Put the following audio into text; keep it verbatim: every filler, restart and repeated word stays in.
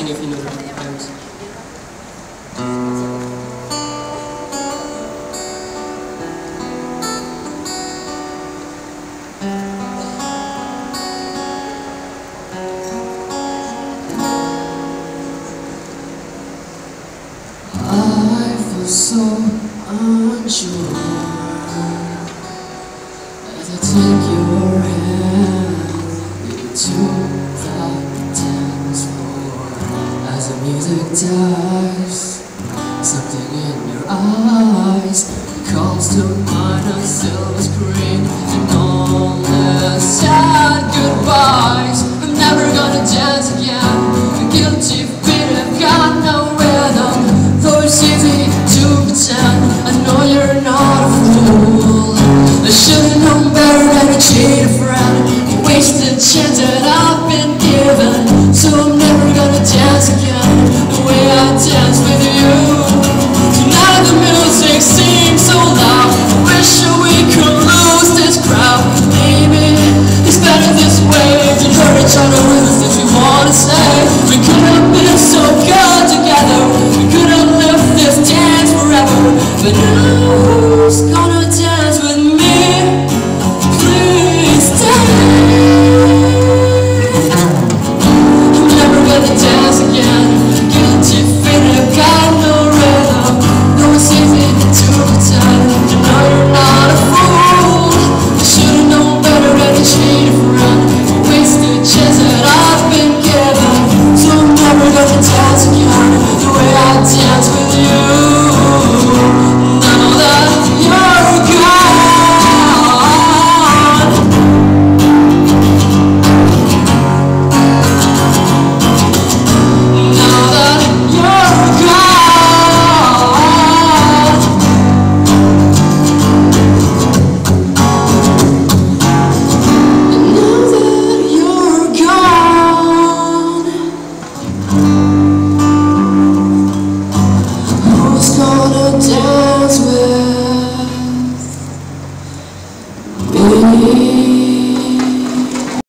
asking if you know the poems. I feel so unsure as I take your hand into the dance floor. As the music dies, something in your eyes calls to mind a silver screen and all the sad goodbyes. I'm never gonna dance again. The guilty feet have got no rhythm, though it's easy to pretend. I know you're not a fool. I should've known better than to cheat a friend, a wasted chance that I've been given. So I'm never gonna dance again the way I dance with you. Tonight the music seems so loud, I wish we could lose this crowd. Maybe it's better this way than hurt each other with the things we wanna say. We could have been so good together, we could have lived this dance forever. But now who's gonna dance with me? Please stay. I'm never gonna dance again. Guilty feet have got no rhythm, though it's easy to pretend. You know you're not a fool. I should've known better than to cheat a friend, a wasted chance that I've been given. So I'm never gonna dance again the way I dance with you. Now that you're gone, now that you're gone, now that you're gone, who's gonna dance?